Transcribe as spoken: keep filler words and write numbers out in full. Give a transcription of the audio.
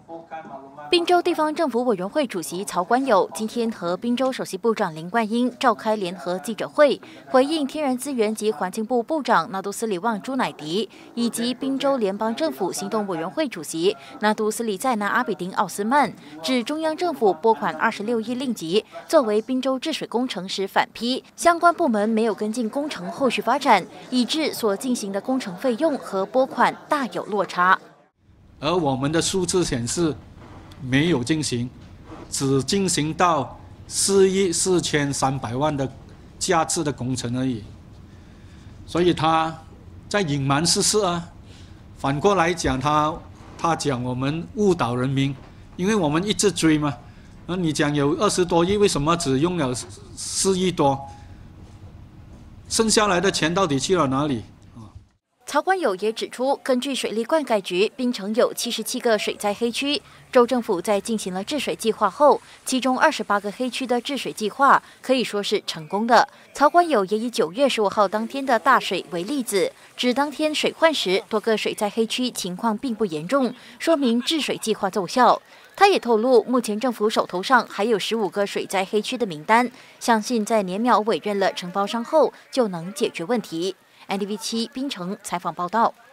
滨州地方政府委员会主席曹观友今天和滨州首席部长林冠英召开联合记者会，回应天然资源及环境部部长纳杜斯里旺朱乃迪以及滨州联邦政府行动委员会主席纳杜斯里在纳阿比丁奥斯曼，指中央政府拨款二十六亿令吉作为滨州治水工程时反批，相关部门没有跟进工程后续发展，以致所进行的工程费用和拨款大有落差。 而我们的数字显示，没有进行，只进行到四亿四千三百万的价值的工程而已，所以他在隐瞒事实啊。反过来讲，他他讲我们误导人民，因为我们一直追嘛。那你讲有二十多亿，为什么只用了四亿多？剩下来的钱到底去了哪里？ 曹观友也指出，根据水利灌溉局，槟城有七十七个水灾黑区。州政府在进行了治水计划后，其中二十八个黑区的治水计划可以说是成功的。曹观友也以九月十五号当天的大水为例子，指当天水患时，多个水灾黑区情况并不严重，说明治水计划奏效。他也透露，目前政府手头上还有十五个水灾黑区的名单，相信在年苗委任了承包商后，就能解决问题。N D V 七槟城采访报道。